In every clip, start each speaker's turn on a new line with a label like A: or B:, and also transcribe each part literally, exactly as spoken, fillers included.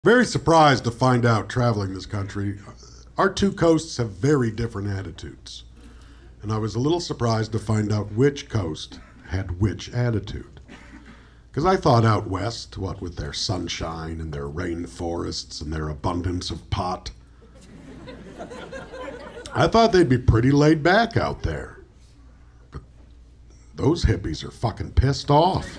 A: Very surprised to find out, traveling this country, our two coasts have very different attitudes. And I was a little surprised to find out which coast had which attitude. Because I thought out west, what with their sunshine and their rainforests and their abundance of pot, I thought they'd be pretty laid back out there. But those hippies are fucking pissed off.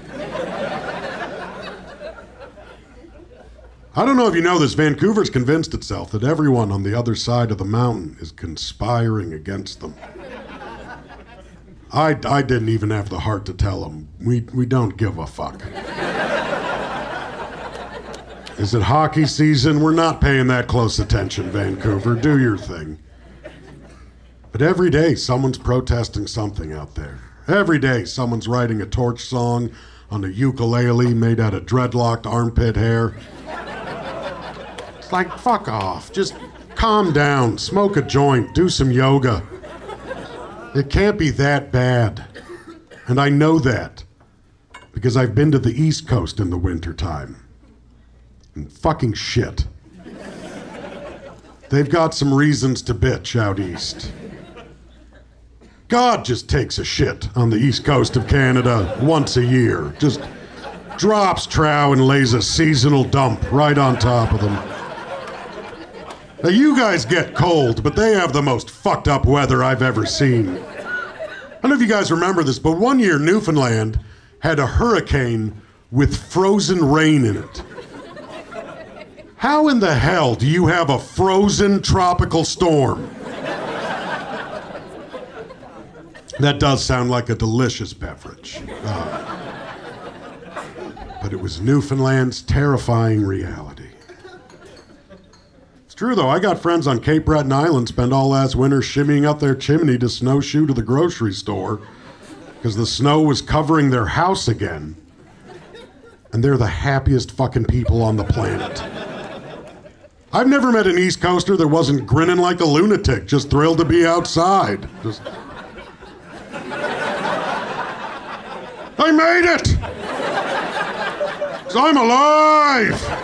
A: I don't know if you know this, Vancouver's convinced itself that everyone on the other side of the mountain is conspiring against them. I, I didn't even have the heart to tell them, we, we don't give a fuck. Is it hockey season? We're not paying that close attention, Vancouver. Do your thing. But every day, someone's protesting something out there. Every day, someone's writing a torch song on a ukulele made out of dreadlocked armpit hair. Like, fuck off. Just calm down, smoke a joint, do some yoga. It can't be that bad. And I know that because I've been to the East Coast in the wintertime. And fucking shit. They've got some reasons to bitch out east. God just takes a shit on the East Coast of Canada once a year. Just drops trow and lays a seasonal dump right on top of them. Now, you guys get cold, but they have the most fucked up weather I've ever seen. I don't know if you guys remember this, but one year Newfoundland had a hurricane with frozen rain in it. How in the hell do you have a frozen tropical storm? That does sound like a delicious beverage. Uh, but it was Newfoundland's terrifying reality. True, though, I got friends on Cape Breton Island spend all last winter shimmying up their chimney to snowshoe to the grocery store because the snow was covering their house again. And they're the happiest fucking people on the planet. I've never met an East Coaster that wasn't grinning like a lunatic, just thrilled to be outside. Just... I made it! 'Cause I'm alive!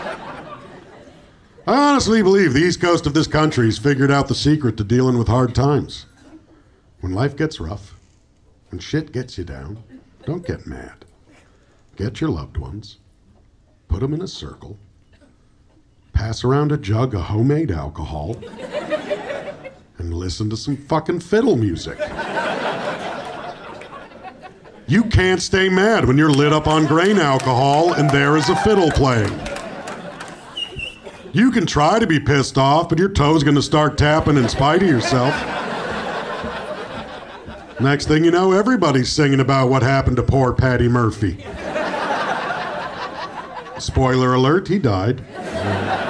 A: I honestly believe the East Coast of this country's figured out the secret to dealing with hard times. When life gets rough, when shit gets you down, don't get mad. Get your loved ones, put them in a circle, pass around a jug of homemade alcohol, and listen to some fucking fiddle music. You can't stay mad when you're lit up on grain alcohol and there is a fiddle playing. You can try to be pissed off, but your toe's gonna start tapping in spite of yourself. Next thing you know, everybody's singing about what happened to poor Patty Murphy. Spoiler alert, he died.